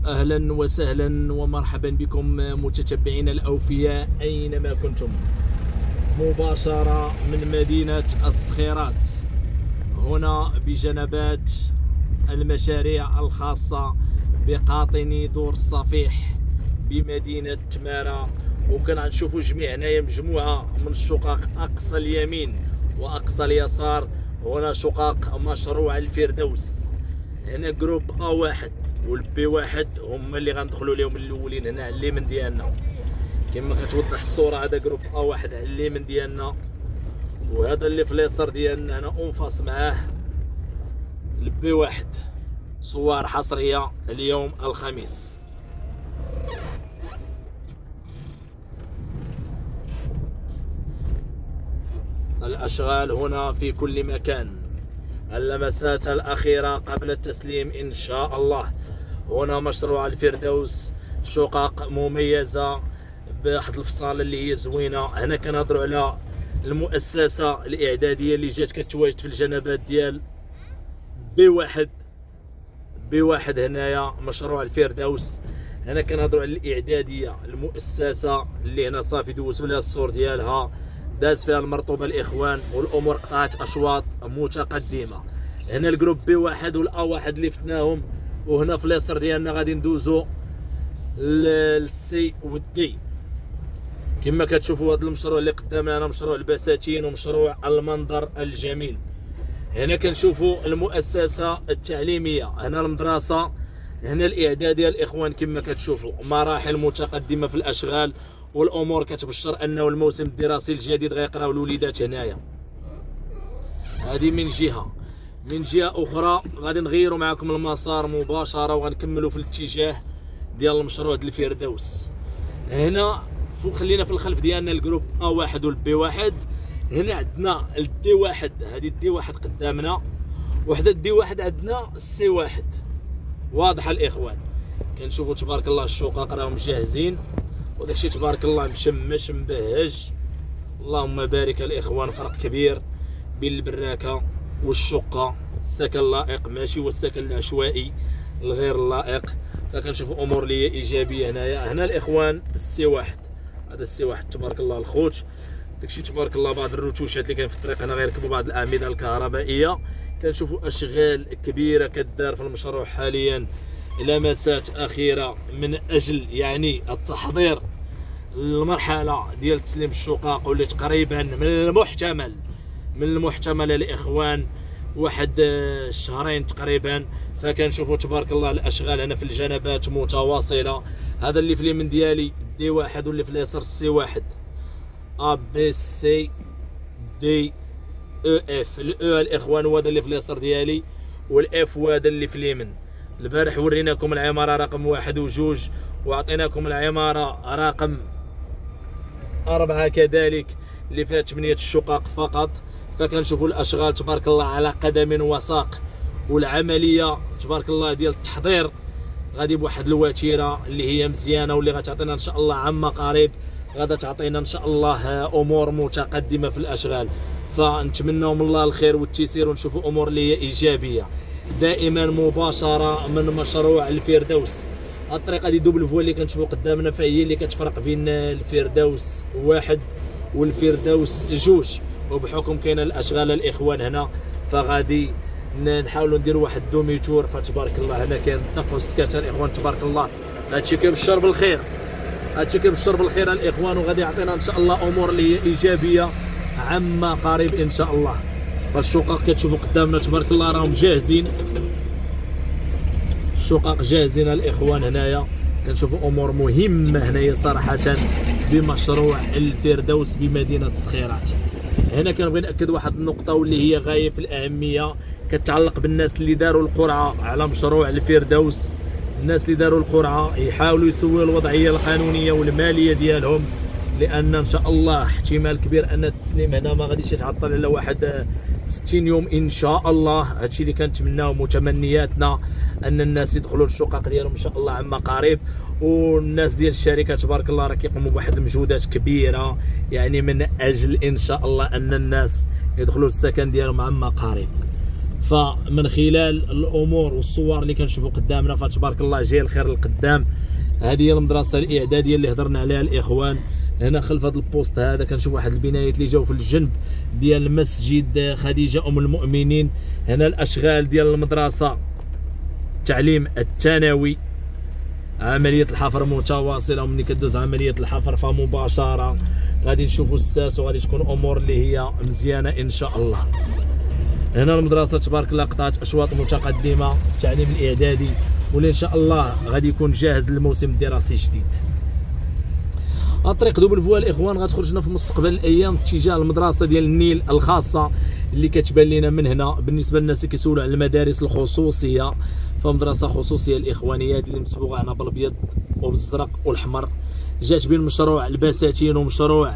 أهلا وسهلا ومرحبا بكم متتبعينا الأوفياء أينما كنتم، مباشرة من مدينة الصخيرات، هنا بجنبات المشاريع الخاصة بقاطني دور الصفيح بمدينة تمارة. وكنشوفوا جميع هنايا مجموعة من الشقق أقصى اليمين وأقصى اليسار. هنا شقق مشروع الفردوس، هنا جروب A1 والبي 1 هما اللي غندخلوا لهم الاولين هنا على اليمين ديالنا. كما كتوضح الصوره هذا جروب A1 على اليمين ديالنا، وهذا اللي في اليسار ديالنا هنا انفاس معاه البي 1. صور حصريه اليوم الخميس. الاشغال هنا في كل مكان، اللمسات الأخيرة قبل التسليم إن شاء الله. هنا مشروع الفردوس، شقق مميزة بواحد الفصال اللي هي زوينة. هنا كنهضروا على المؤسسة الإعدادية اللي جات كتواجد في الجنبات ديال بي واحد هنايا مشروع الفردوس. هنا كنهضروا على الإعدادية، المؤسسة اللي هنا صافي دوزوا لها الصور ديالها، داز فيها المرطوبه الاخوان، والامور قطعت اشواط متقدمه. هنا الجروب بي 1 والا 1 اللي فتناهم، وهنا في اليسار ديالنا غادي ندوزو للسي والدي. كما كتشوفوا هذا المشروع اللي قدامنا هنا مشروع البساتين ومشروع المنظر الجميل. هنا كنشوفوا المؤسسه التعليميه، هنا المدرسه، هنا الاعداديه الاخوان. كما كتشوفوا مراحل متقدمه في الاشغال، والامور كتبشر انه الموسم الدراسي الجديد غيقراو الوليدات هنايا. هذه من جهه اخرى غادي نغيروا معكم المسار مباشره وغنكملوا في الاتجاه ديال المشروع ديال الفردوس. هنا خلينا في الخلف ديالنا الجروب A1 والبي 1. هنا عندنا الدي 1، هذه الدي 1 قدامنا، وحده الدي 1 عندنا السي 1. واضحه الاخوان، كنشوفوا تبارك الله الشقق راهم جاهزين، وداكشي تبارك الله مشمش مبهج. اللهم بارك الاخوان، فرق كبير بين البراكه والشقه، السكن اللائق ماشي هو السكن العشوائي الغير اللائق. فكنشوفوا امور لي ايجابيه هنايا. هنا الاخوان السي 1، هذا السي 1 تبارك الله الخوت، داكشي تبارك الله. بعض الرتوشات اللي كاين في الطريق هنا غيركبوا بعض الاعمده الكهربائيه. كنشوفوا اشغال كبيره كدار في المشروع حاليا، لمسات اخيره من اجل يعني التحضير المرحله ديال تسليم الشقق، واللي تقريبا من المحتمل الاخوان واحد الشهرين تقريبا. فكنشوفوا تبارك الله الاشغال هنا في الجنبات متواصله. هذا اللي في اليمين ديالي دي 1، واللي في اليسار سي 1. A B C D E F. الاو الاخوان هو هذا اللي في اليسار ديالي، والاف هو هذا اللي في اليمين. البارح وريناكم العماره رقم 1 و2، وعطيناكم العماره رقم 4 كذلك اللي فيها 8 الشقق فقط. فكنشوفوا الاشغال تبارك الله على قدم وساق، والعمليه تبارك الله ديال التحضير غادي بواحد الوتيره اللي هي مزيانه، واللي غتعطينا ان شاء الله عما قريب غادا تعطينا ان شاء الله امور متقدمه في الاشغال. فنتمنوا من الله الخير والتيسير، ونشوفوا امور اللي هي ايجابيه دائما مباشره من مشروع الفردوس. الطريقه دي دوبل فوا اللي كنشوفوا قدامنا فهي اللي كتفرق بين الفردوس 1 والفردوس 2، وبحكم كاينه الاشغال الاخوان هنا فغادي نحاولوا نديروا واحد دوميتور. فتبارك الله هنا كاين الطق والسكات الاخوان تبارك الله. هادشي كيبشر بالخير، الاخوان، وغادي يعطينا ان شاء الله امور اللي هي ايجابيه عما قريب ان شاء الله. فالشقق كتشوفوا قدامنا تبارك الله راهم جاهزين، الشقق جاهزين الاخوان. هنايا كنشوفوا امور مهمه هنايا صراحه بمشروع الفردوس بمدينه الصخيرات. هنا كنبغي ناكد واحد النقطه واللي هي غايه في الاهميه، كتعلق بالناس اللي داروا القرعه على مشروع الفردوس. الناس اللي داروا القرعه يحاولوا يسووا الوضعيه القانونيه والماليه ديالهم، لان ان شاء الله احتمال كبير ان التسليم هنا ما غاديش يتعطل الا واحد 60 يوم ان شاء الله. هادشي اللي كنتمناو، متمنياتنا ان الناس يدخلوا الشقق ديالهم ان شاء الله عما قريب. والناس ديال الشركه تبارك الله راه كيقوموا بواحد المجهودات كبيره، يعني من اجل ان شاء الله ان الناس يدخلوا السكن ديالهم عما قريب. فمن خلال الامور والصور اللي كنشوفوا قدامنا فتبارك الله جاي الخير للقدام. هذه هي المدرسه الاعداديه اللي هضرنا عليها الاخوان. هنا خلف هذا البوست هذا كنشوف واحد البنايات اللي جاوا في الجنب ديال مسجد خديجه ام المؤمنين. هنا الاشغال ديال المدرسه التعليم الثانوي، عمليه الحفر متواصله، وملي كدوز عمليه الحفر فمباشره غادي نشوفوا الساس وغادي تكون امور اللي هي مزيانه ان شاء الله. هنا المدرسه تبارك الله قطعت اشواط متقدمه التعليم الاعدادي، واللي ان شاء الله غادي يكون جاهز للموسم الدراسي الجديد. الطريق دوبل فوا الاخوان غتخرج لنا في مستقبل الايام اتجاه المدرسه ديال النيل الخاصه اللي كتبان لنا من هنا. بالنسبه للناس اللي كيسولوا على المدارس الخصوصيه فمدرسه خصوصيه الاخوانيه اللي مسبوغه هنا بالابيض وبالزرق والاحمر، جات بين مشروع البساتين ومشروع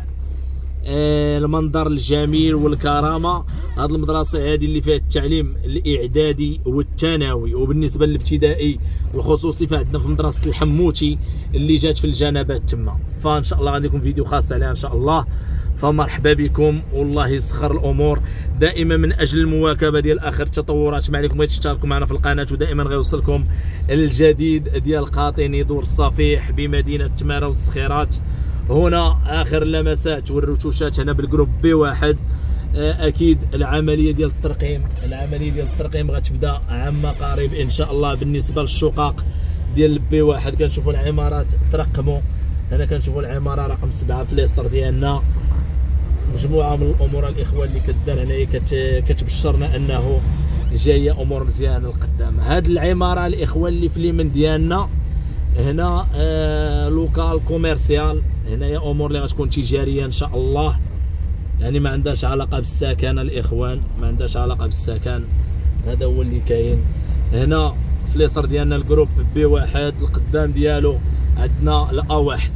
المنظر الجميل والكرامه. هذه المدرسه هذه اللي فيها التعليم الاعدادي والثانوي، وبالنسبه للابتدائي الخصوصي فعندنا في مدرسه الحموتي اللي جات في الجنبات تما. فان شاء الله غادي يكون فيديو خاص عليها ان شاء الله. فمرحبا بكم والله يسخر الامور. دائما من اجل المواكبه ديال اخر التطورات ما عليكم غير تشتركوا معنا في القناه، ودائما غيوصلكم الجديد ديال قاطني دور الصفيح بمدينه تماره والسخيرات. هنا اخر اللمسات والرتوشات هنا بالجروب B1. اكيد العمليه ديال الترقيم غتبدا عما قريب ان شاء الله. بالنسبه للشقق ديال B1 كنشوفوا العمارات ترقموا. هنا كنشوفوا العماره رقم 7 في اليسار ديالنا. مجموعه من الامور الاخوان اللي كدار هنايا كتبشرنا انه جايه امور مزيانه للقدام. هاد العماره الاخوان اللي في اليمين ديالنا هنا لوكال كوميرسيال، هنايا امور اللي غتكون تجاريه ان شاء الله، يعني ما عندهاش علاقه بالسكن الاخوان، ما عندهاش علاقه بالسكن. هذا هو اللي كاين. هنا في اليسار ديالنا الجروب B1 القدام ديالو عندنا الA1.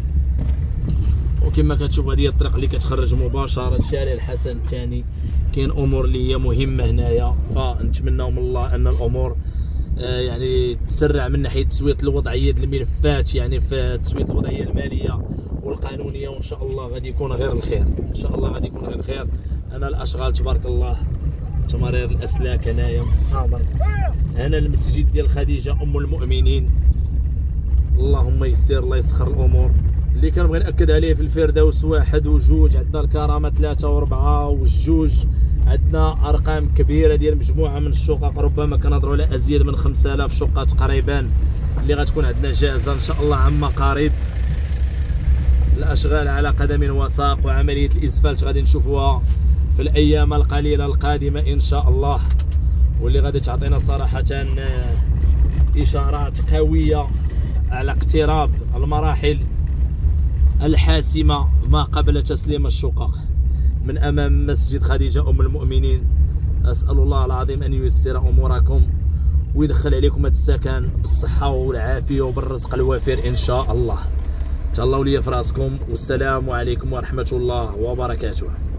وكما كتشوف هذه الطريق اللي كتخرج مباشره لشارع الحسن الثاني. كاين امور اللي هي مهمه هنايا، فنتمناو من الله ان الامور يعني تسرع من ناحيه تسويه الوضعيه ديال الملفات، يعني في تسويه الوضعيه الماليه والقانونيه، وان شاء الله غادي يكون غير الخير ان شاء الله غادي يكون غير الخير. انا الاشغال تبارك الله تمارير الاسلاك هنايا مستمر. هنا المسجد ديال خديجه ام المؤمنين. اللهم يسر الله يسخر الامور. اللي كنبغي ناكد عليه في الفردوس 1 و2 عندنا الكرامه 3 و4 و2 عندنا ارقام كبيره ديال مجموعه من الشقق، ربما كنهضروا على ازيد من 5000 شقه تقريبا اللي غتكون عندنا جاهزه ان شاء الله عما قريب. الاشغال على قدم وساق، وعمليه الاسفلت غادي نشوفوها في الايام القليله القادمه ان شاء الله، واللي غادي تعطينا صراحه اشارات قويه على اقتراب المراحل الحاسمه ما قبل تسليم الشقق من امام مسجد خديجه ام المؤمنين. اسال الله العظيم ان ييسر اموركم ويدخل عليكم هذا السكن بالصحه والعافيه وبالرزق الوافر ان شاء الله. تهلاو ليا في راسكم، والسلام عليكم ورحمه الله وبركاته.